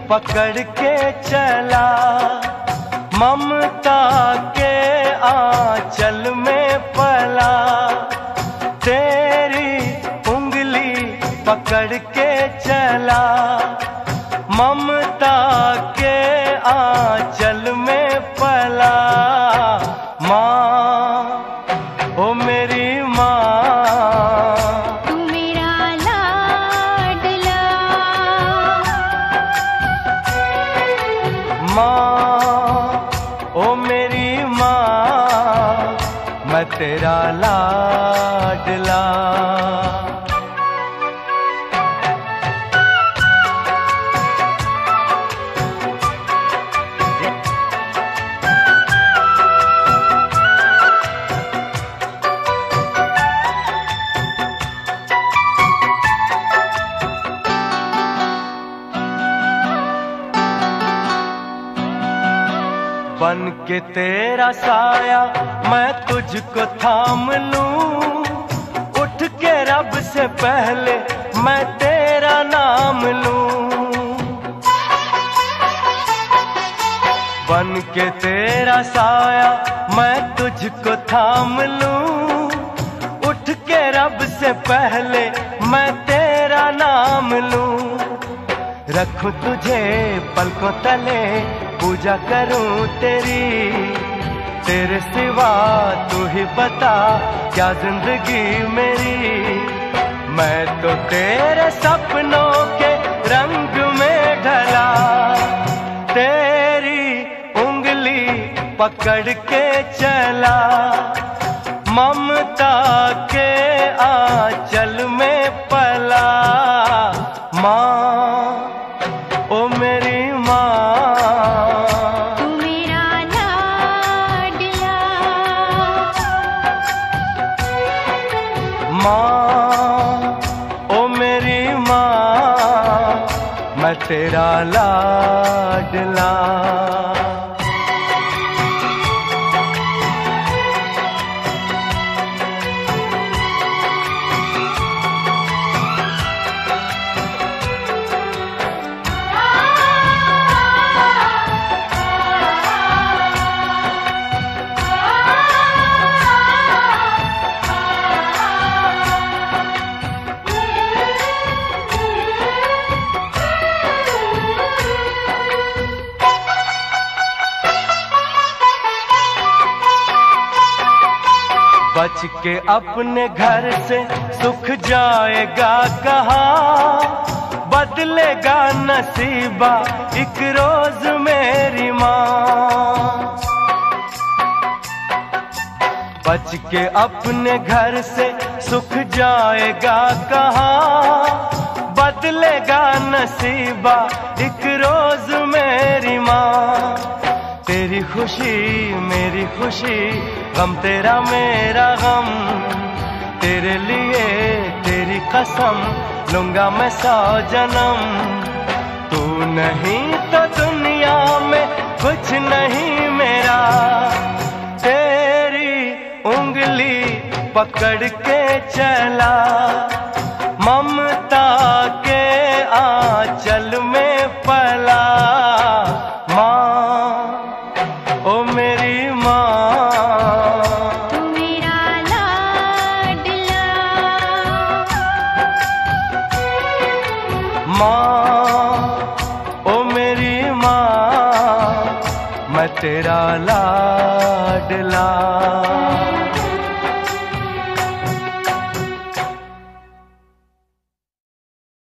पकड़ के चला, ममता के आंचल में पला। तेरी उंगली पकड़ के चला, ममता के आंचल में पला। माँ, ओ मेरी माँ, तू मेरा लाडला। माँ, ओ मेरी माँ, मैं तेरा लाडला। बन के तेरा साया मैं तुझको थाम लूं, उठ के रब से पहले मैं तेरा नाम लूं। बन के तेरा साया मैं तुझको थाम लूं, उठ के रब से पहले मैं तेरा नाम लूं। रखूं तुझे पलकों तले, पूजा करूं तेरी, तेरे सिवा तू ही बता क्या जिंदगी मेरी। मैं तो तेरे सपनों के रंग में ढला, तेरी उंगली पकड़ के चला, ममता के आंचल में पला। माँ, ओ मेरी माँ, तू मेरा लाडला। माँ, ओ मेरी माँ, मैं तेरा लाडला। बच के अपने घर से सुख जाएगा कहाँ, बदलेगा नसीबा एक रोज मेरी माँ। बच के अपने घर से सुख जाएगा कहाँ, बदलेगा नसीबा एक रोज मेरी माँ। तेरी खुशी मेरी खुशी, गम तेरा मेरा गम, तेरे लिए तेरी कसम लूंगा मैं 100 जन्म। तू नहीं तो दुनिया में कुछ नहीं मेरा, तेरी उंगली पकड़ के चला, ममता के आंचल में पला। माँ, ओ मेरी माँ, तू मेरा लाडला। माँ, ओ मेरी माँ, मैं तेरा लाडला।